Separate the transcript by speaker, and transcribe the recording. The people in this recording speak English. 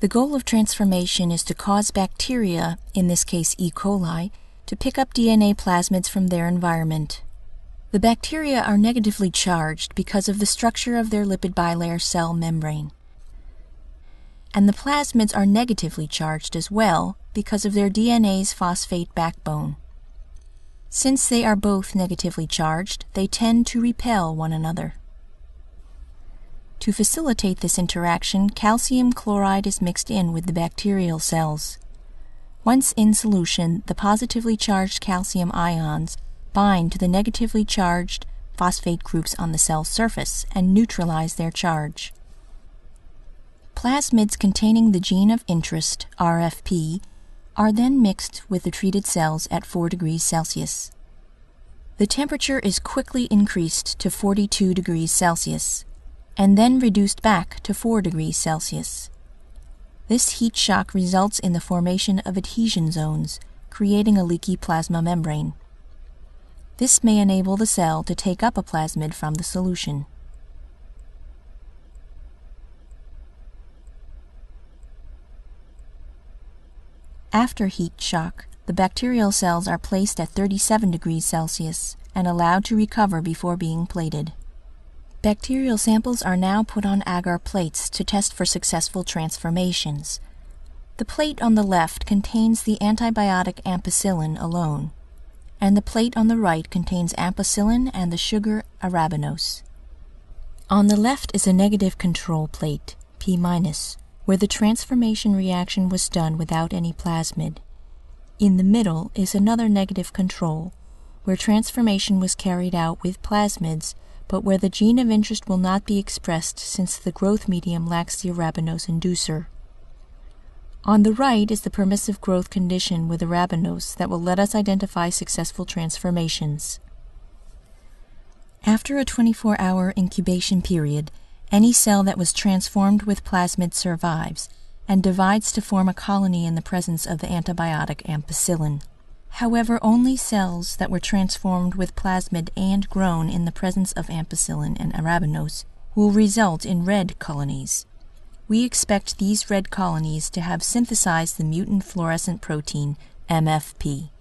Speaker 1: The goal of transformation is to cause bacteria, in this case E. coli, to pick up DNA plasmids from their environment. The bacteria are negatively charged because of the structure of their lipid bilayer cell membrane. And the plasmids are negatively charged as well because of their DNA's phosphate backbone. Since they are both negatively charged, they tend to repel one another. To facilitate this interaction, calcium chloride is mixed in with the bacterial cells. Once in solution, the positively charged calcium ions bind to the negatively charged phosphate groups on the cell surface and neutralize their charge. Plasmids containing the gene of interest, RFP, are then mixed with the treated cells at 4 degrees Celsius. The temperature is quickly increased to 42 degrees Celsius, and then reduced back to 4 degrees Celsius. This heat shock results in the formation of adhesion zones, creating a leaky plasma membrane. This may enable the cell to take up a plasmid from the solution. After heat shock, the bacterial cells are placed at 37 degrees Celsius and allowed to recover before being plated. Bacterial samples are now put on agar plates to test for successful transformations. The plate on the left contains the antibiotic ampicillin alone, and the plate on the right contains ampicillin and the sugar arabinose. On the left is a negative control plate, P-, where the transformation reaction was done without any plasmid. In the middle is another negative control, where transformation was carried out with plasmids, but where the gene of interest will not be expressed since the growth medium lacks the arabinose inducer. On the right is the permissive growth condition with arabinose that will let us identify successful transformations. After a 24-hour incubation period, any cell that was transformed with plasmid survives and divides to form a colony in the presence of the antibiotic ampicillin. However, only cells that were transformed with plasmid and grown in the presence of ampicillin and arabinose will result in red colonies. We expect these red colonies to have synthesized the mutant fluorescent protein, MFP.